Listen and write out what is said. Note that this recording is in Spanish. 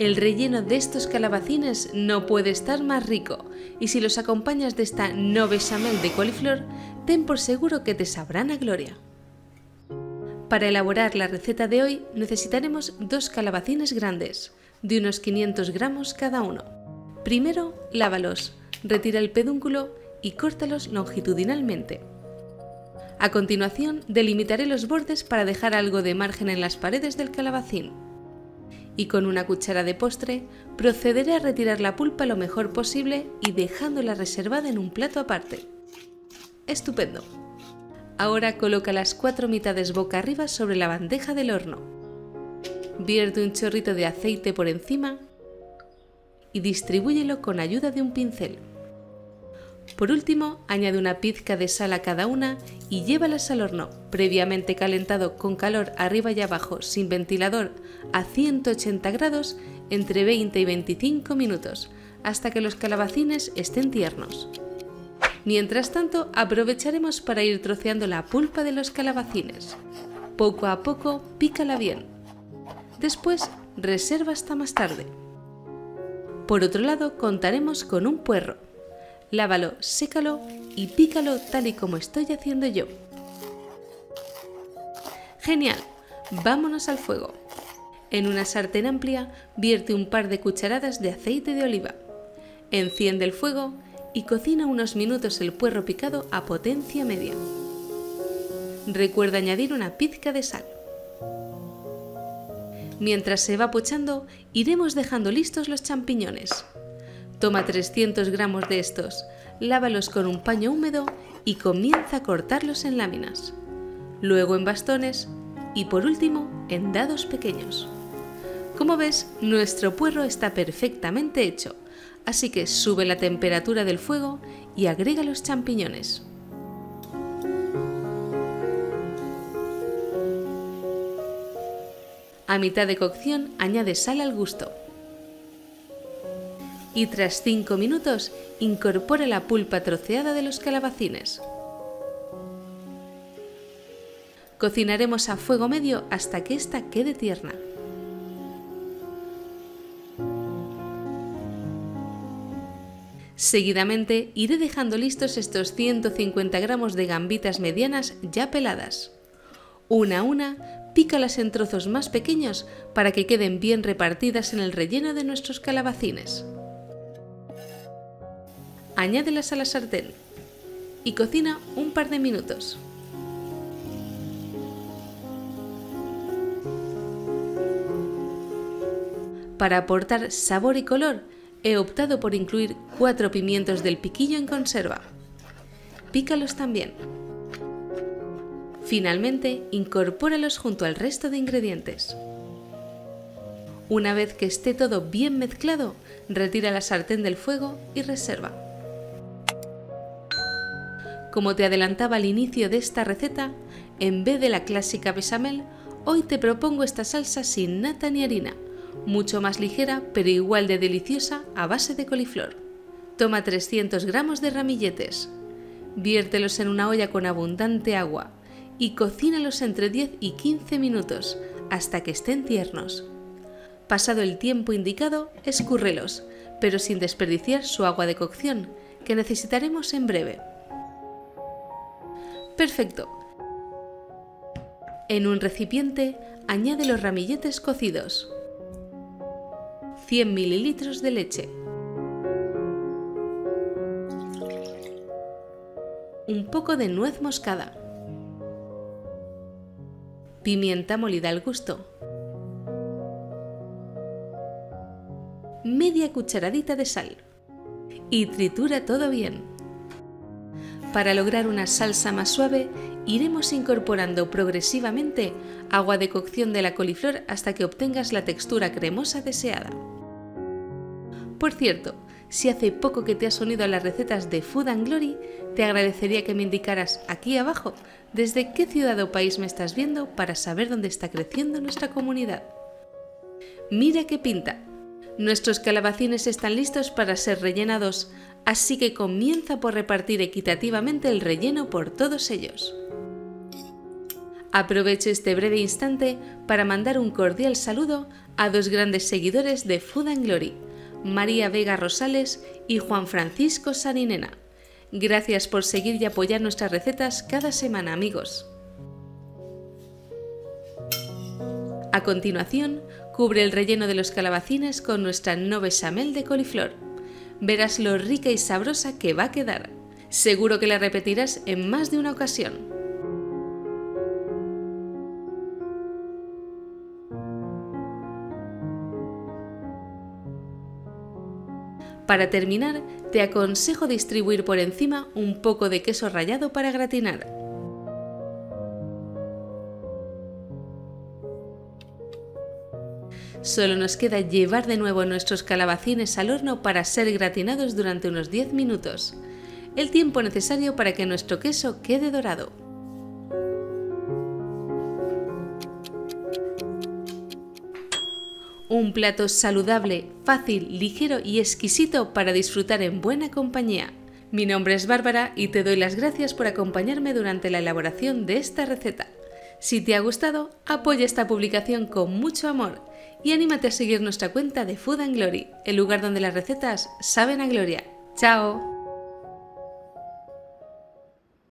El relleno de estos calabacines no puede estar más rico, y si los acompañas de esta no bechamel de coliflor, ten por seguro que te sabrán a gloria. Para elaborar la receta de hoy necesitaremos 2 calabacines grandes, de unos 500 gramos cada uno. Primero, lávalos, retira el pedúnculo y córtalos longitudinalmente. A continuación, delimitaré los bordes para dejar algo de margen en las paredes del calabacín. Y con una cuchara de postre, procederé a retirar la pulpa lo mejor posible y dejándola reservada en un plato aparte. ¡Estupendo! Ahora coloca las 4 mitades boca arriba sobre la bandeja del horno. Vierte un chorrito de aceite por encima y distribúyelo con ayuda de un pincel. Por último, añade una pizca de sal a cada una y llévalas al horno, previamente calentado con calor arriba y abajo sin ventilador a 180 grados entre 20 y 25 minutos, hasta que los calabacines estén tiernos. Mientras tanto, aprovecharemos para ir troceando la pulpa de los calabacines. Poco a poco, pícala bien. Después, reserva hasta más tarde. Por otro lado, contaremos con un puerro. Lávalo, sécalo y pícalo tal y como estoy haciendo yo. ¡Genial! Vámonos al fuego. En una sartén amplia, vierte un par de cucharadas de aceite de oliva. Enciende el fuego y cocina unos minutos el puerro picado a potencia media. Recuerda añadir una pizca de sal. Mientras se va pochando, iremos dejando listos los champiñones. Toma 300 gramos de estos, lávalos con un paño húmedo y comienza a cortarlos en láminas. Luego en bastones y por último en dados pequeños. Como ves, nuestro puerro está perfectamente hecho, así que sube la temperatura del fuego y agrega los champiñones. A mitad de cocción añade sal al gusto. Y tras 5 minutos incorpora la pulpa troceada de los calabacines. Cocinaremos a fuego medio hasta que ésta quede tierna. Seguidamente iré dejando listos estos 150 gramos de gambitas medianas ya peladas. Una a una, pícalas en trozos más pequeños para que queden bien repartidas en el relleno de nuestros calabacines. Añádelas a la sartén y cocina un par de minutos. Para aportar sabor y color, he optado por incluir 4 pimientos del piquillo en conserva. Pícalos también. Finalmente, incorpóralos junto al resto de ingredientes. Una vez que esté todo bien mezclado, retira la sartén del fuego y reserva. Como te adelantaba al inicio de esta receta, en vez de la clásica bechamel, hoy te propongo esta salsa sin nata ni harina, mucho más ligera pero igual de deliciosa a base de coliflor. Toma 300 gramos de ramilletes, viértelos en una olla con abundante agua y cocínalos entre 10 y 15 minutos hasta que estén tiernos. Pasado el tiempo indicado, escúrrelos, pero sin desperdiciar su agua de cocción, que necesitaremos en breve. Perfecto. En un recipiente, añade los ramilletes cocidos, 100 ml de leche, un poco de nuez moscada, pimienta molida al gusto, media cucharadita de sal y tritura todo bien. Para lograr una salsa más suave, iremos incorporando progresivamente agua de cocción de la coliflor hasta que obtengas la textura cremosa deseada. Por cierto, si hace poco que te has unido a las recetas de Food & Glory, te agradecería que me indicaras aquí abajo desde qué ciudad o país me estás viendo para saber dónde está creciendo nuestra comunidad. ¡Mira qué pinta! Nuestros calabacines están listos para ser rellenados, así que comienza por repartir equitativamente el relleno por todos ellos. Aprovecho este breve instante para mandar un cordial saludo a dos grandes seguidores de Food and Glory, María Vega Rosales y Juan Francisco Saninena. Gracias por seguir y apoyar nuestras recetas cada semana, amigos. A continuación, cubre el relleno de los calabacines con nuestra no bechamel de coliflor. Verás lo rica y sabrosa que va a quedar. Seguro que la repetirás en más de una ocasión. Para terminar, te aconsejo distribuir por encima un poco de queso rallado para gratinar. Solo nos queda llevar de nuevo nuestros calabacines al horno para ser gratinados durante unos 10 minutos, el tiempo necesario para que nuestro queso quede dorado. Un plato saludable, fácil, ligero y exquisito para disfrutar en buena compañía. Mi nombre es Bárbara y te doy las gracias por acompañarme durante la elaboración de esta receta. Si te ha gustado, apoya esta publicación con mucho amor y anímate a seguir nuestra cuenta de Food and Glory, el lugar donde las recetas saben a gloria. ¡Chao!